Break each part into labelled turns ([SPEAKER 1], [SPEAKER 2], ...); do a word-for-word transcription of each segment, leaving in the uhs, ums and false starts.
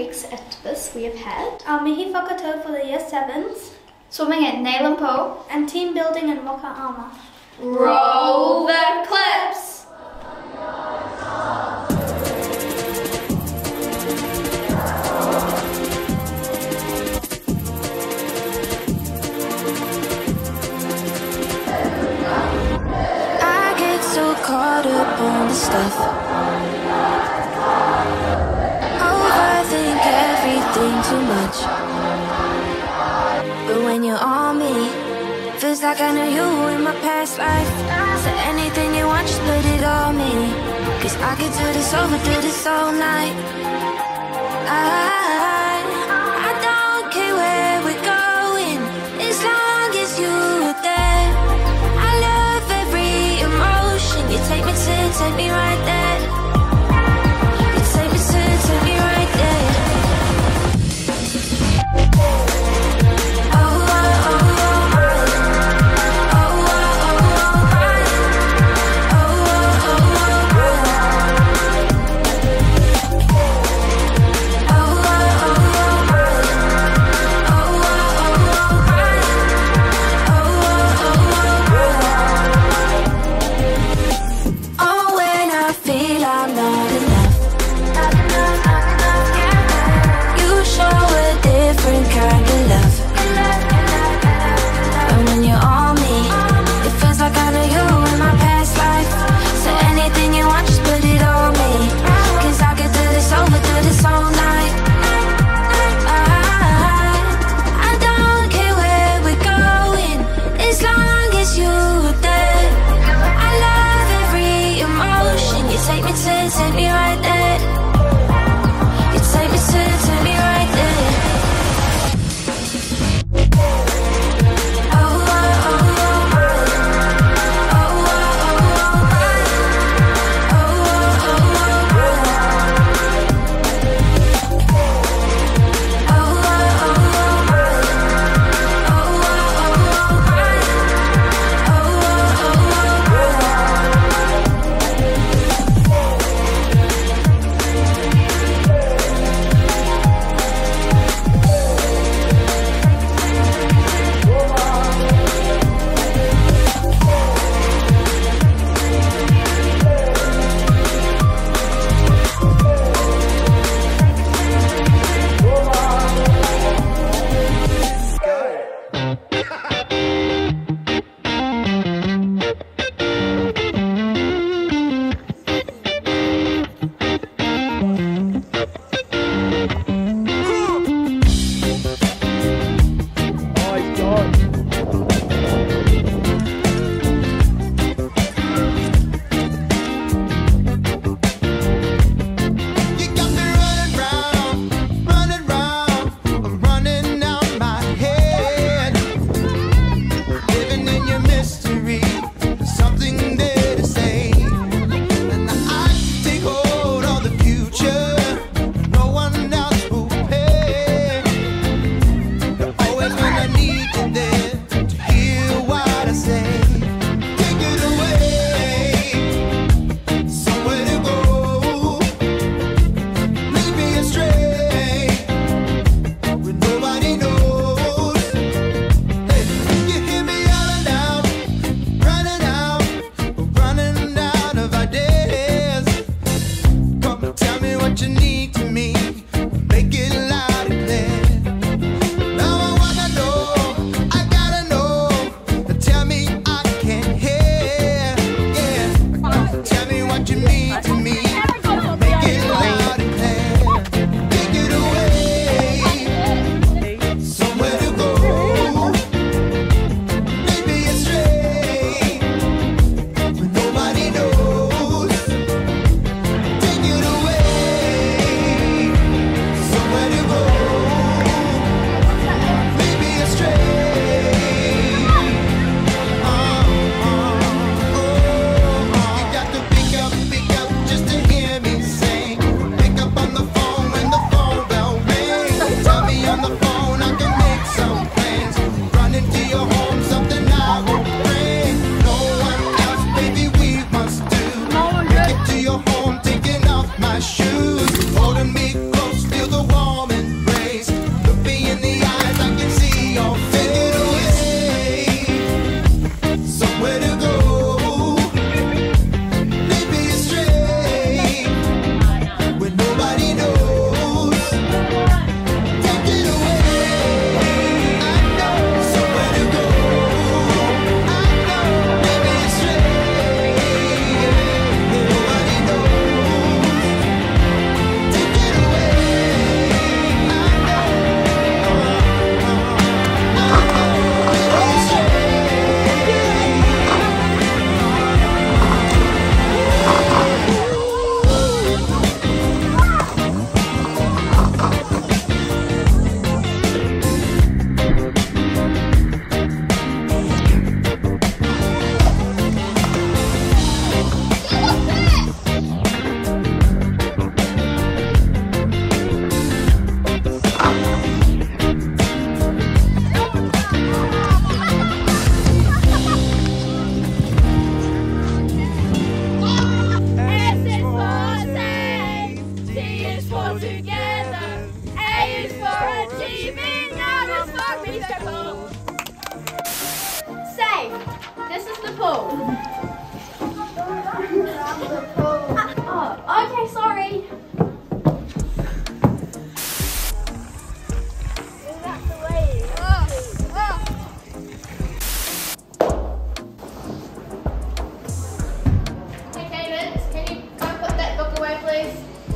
[SPEAKER 1] weeks at B I S we have had our Mihi Whakato for the year sevens,
[SPEAKER 2] swimming at Nail and Po,
[SPEAKER 1] and team building in Waka Ama.
[SPEAKER 2] Roll the clips!
[SPEAKER 3] I get so caught up on the stuff, overthink everything too much. But when you're on me, feels like I know you in my past life. So anything you want, just put it on me, 'cause I could do this over, do this all night. I, I don't care where we're going, as long as you're there. I love every emotion. You take me to, take me right there. You take me to, take me right there. Oh, when I
[SPEAKER 2] Safe. This is the pool. Oh, okay, sorry. Hey, David, can you go put that book away, please?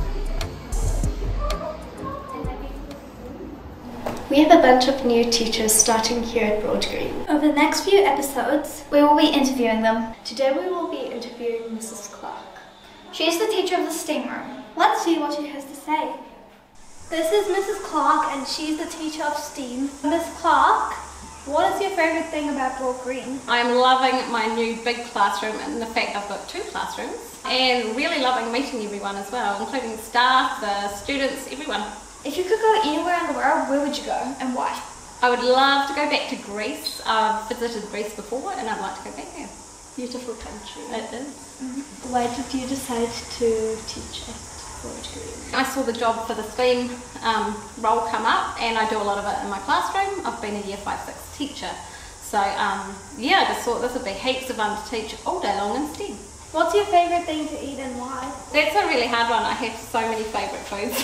[SPEAKER 1] We have a bunch of new teachers starting here at Broad Green. Over the next few episodes,
[SPEAKER 2] We will be interviewing them.
[SPEAKER 1] today we will be interviewing Missus Clark.
[SPEAKER 2] She is the teacher of the STEAM room.
[SPEAKER 1] Let's see what she has to say. This is Missus Clark and she's the teacher of STEAM. Miss Clark, what is your favourite thing about Broad Green?
[SPEAKER 4] I'm loving my new big classroom and the fact I've got two classrooms, and really loving meeting everyone as well, including staff, the students, everyone.
[SPEAKER 2] If you could go anywhere in the world, where would you go and why?
[SPEAKER 4] I would love to go back to Greece. I've visited Greece before and I'd like to go back there.
[SPEAKER 1] Beautiful country.
[SPEAKER 4] It is.
[SPEAKER 1] Mm-hmm. Why did you decide to teach at Broad Green?
[SPEAKER 4] I saw the job for the STEAM um, role come up and I do a lot of it in my classroom. I've been a year five six teacher. So um, yeah, I just thought this would be heaps of fun to teach all day long in STEAM.
[SPEAKER 1] What's your favourite thing to eat and why?
[SPEAKER 4] That's a really hard one. I have so many favourite foods.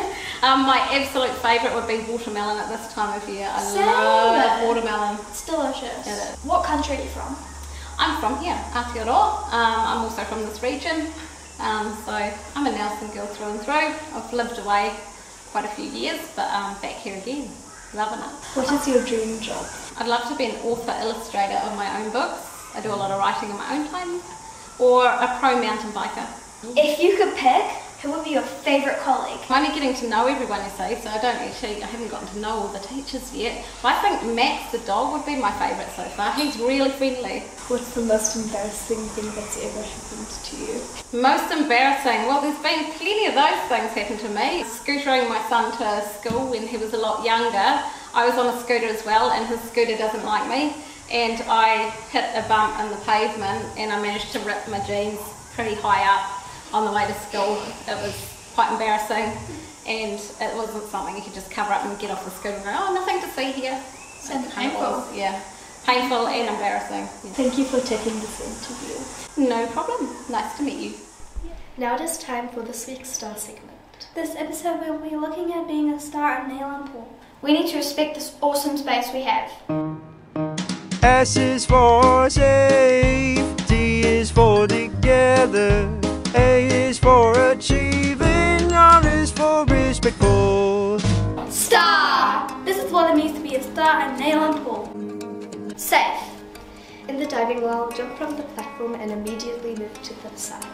[SPEAKER 4] um, my absolute favourite would be watermelon at this time of year. I
[SPEAKER 2] Same.
[SPEAKER 4] love watermelon.
[SPEAKER 2] It's delicious.
[SPEAKER 4] It is.
[SPEAKER 2] What country are you from?
[SPEAKER 4] I'm from here, Aotearoa. Um, I'm also from this region. Um, so I'm a Nelson girl through and through. I've lived away quite a few years, but um, back here again. Loving it.
[SPEAKER 1] What is your dream job?
[SPEAKER 4] I'd love to be an author illustrator of my own books. I do a lot of writing in my own time. Or a pro mountain biker.
[SPEAKER 2] If you could pick, who would be your favourite colleague?
[SPEAKER 4] I'm only getting to know everyone, you see, so I don't actually, I haven't gotten to know all the teachers yet. But I think Max the dog would be my favourite so far. He's really friendly.
[SPEAKER 1] What's the most embarrassing thing that's ever happened to you?
[SPEAKER 4] Most embarrassing? Well, there's been plenty of those things happen to me. Scootering my son to school when he was a lot younger. I was on a scooter as well and his scooter doesn't like me. And I hit a bump in the pavement and I managed to rip my jeans pretty high up on the way to school. It was quite embarrassing and it wasn't something you could just cover up and get off the scooter and go, oh, nothing to see here.
[SPEAKER 2] And painful.
[SPEAKER 4] Yeah, painful and embarrassing. Yeah.
[SPEAKER 1] Thank you for taking this interview.
[SPEAKER 4] No problem. Nice to meet you.
[SPEAKER 1] Now it is time for this week's star segment. This episode we'll be looking at being a star at nail and pool.
[SPEAKER 2] We need to respect this awesome space we have.
[SPEAKER 5] S is for safe, T is for together, A is for achieving, R is for respectful.
[SPEAKER 2] Star!
[SPEAKER 1] This is what it means to be a star at nail and pool.
[SPEAKER 2] Safe.
[SPEAKER 1] In the diving well, jump from the platform and immediately move to the side.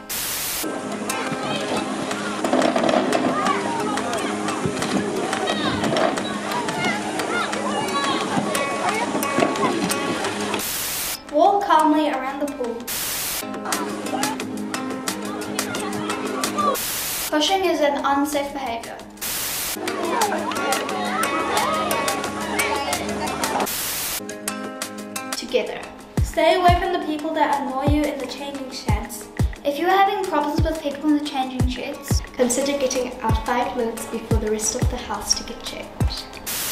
[SPEAKER 1] Walk calmly around the pool.
[SPEAKER 2] Pushing is an unsafe behaviour.
[SPEAKER 1] Together. Stay away from the people that annoy you in the changing sheds.
[SPEAKER 2] If you are having problems with people in the changing sheds,
[SPEAKER 1] Consider getting out five minutes before the rest of the house to get changed.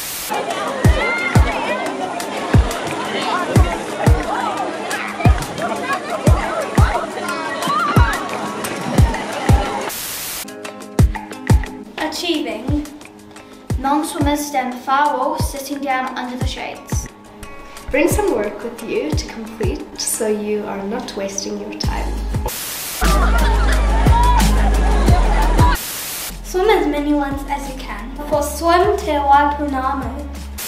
[SPEAKER 1] Achieving.
[SPEAKER 2] non-swimmers stand far wall, sitting down under the shades.
[SPEAKER 1] Bring some work with you to complete so you are not wasting your time. Swim as many ones as you can. For swim te waipunamu.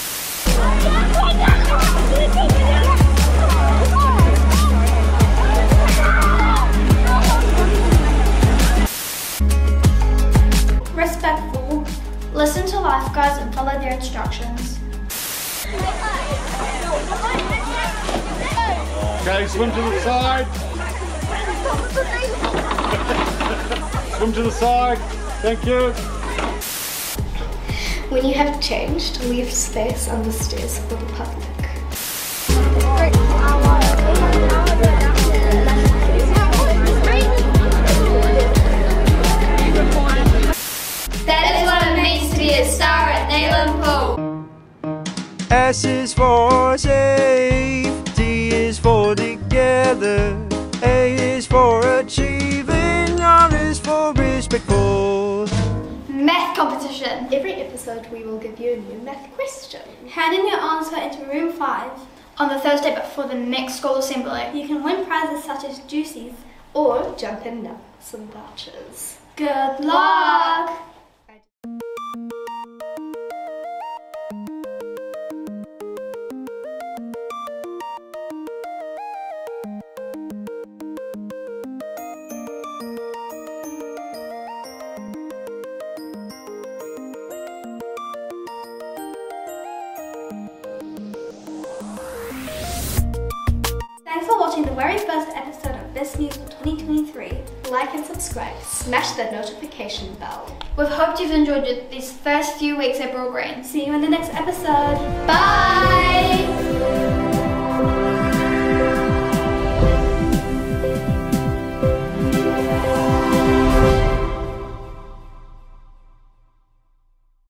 [SPEAKER 1] Respectful.
[SPEAKER 2] Listen to lifeguards and follow their instructions.
[SPEAKER 6] Okay, swim to the side. Swim to the side. Thank you.
[SPEAKER 1] When you have changed, leave space on the stairs for the public.
[SPEAKER 2] That is what it means to be a star at Nail and Pool.
[SPEAKER 5] S is for safe, T is for together, A is for achieving, R is for respectful.
[SPEAKER 2] Math competition.
[SPEAKER 7] Every episode we will give you a new math question.
[SPEAKER 1] Hand in your answer into room five.
[SPEAKER 2] On the Thursday before the next school assembly.
[SPEAKER 1] You can win prizes such as juices.
[SPEAKER 7] Or jump in some vouchers.
[SPEAKER 1] Good luck! Thanks for watching the very first episode of B I S News for twenty twenty-three.
[SPEAKER 7] Like and subscribe. Smash that notification bell.
[SPEAKER 2] We've hoped you've enjoyed these first few weeks at Broad Green.
[SPEAKER 1] See you in the next episode.
[SPEAKER 2] Bye!